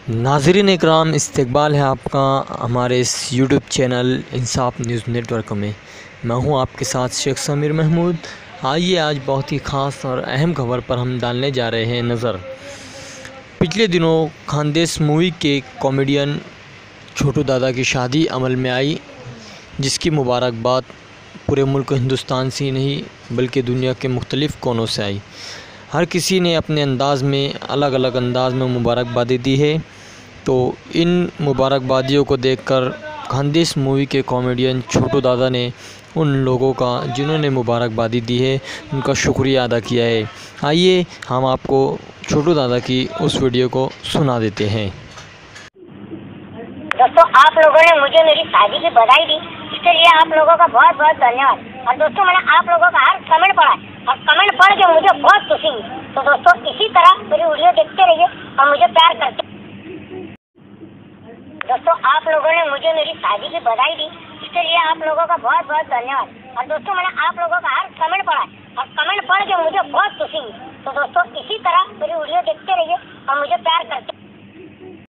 नाज़रीन इकराम, इस्तकबाल है आपका हमारे इस YouTube channel Insaf news network में। मैं हूं आपके साथ शेख समीर महमूद। आइए आज बहुत ही ख़ास और अहम खबर पर हम डालने जा रहे हैं नज़र। पिछले दिनों खानदेश मूवी के कॉमेडियन छोटू दादा की शादी अमल में आई, जिसकी मुबारकबाद पूरे मुल्क हिंदुस्तान से ही नहीं बल्कि दुनिया के मुख्तलिफ़ कोनों से आई। हर किसी ने अपने अंदाज़ में अलग अलग अंदाज़ में मुबारकबादी दी है। तो इन मुबारकबादियों को देखकर खानदेश मूवी के कॉमेडियन छोटू दादा ने उन लोगों का जिन्होंने मुबारकबादी दी है उनका शुक्रिया अदा किया है। आइए हम आपको छोटू दादा की उस वीडियो को सुना देते हैं। दोस्तों, आप लोगों ने मुझे मेरी शादी की बधाई दी, इसके लिए आप लोगों का बहुत बहुत धन्यवाद। और दोस्तों, मैंने आप लोगों का हर कमेंट पढ़ा और कमेंट पढ़ के मुझे बहुत खुशी हुई। तो दोस्तों, इसी तरह मेरी वीडियो देखते रहिए और मुझे प्यार करते। दोस्तों, आप लोगों ने मुझे मेरी शादी की बधाई दी, इसके लिए आप लोगों का बहुत बहुत धन्यवाद। और दोस्तों, मैंने आप लोगों का हर कमेंट पढ़ा और कमेंट पढ़ के मुझे बहुत खुशी हुई। तो दोस्तों, इसी तरह मेरी वीडियो देखते रहिए और मुझे प्यार करते।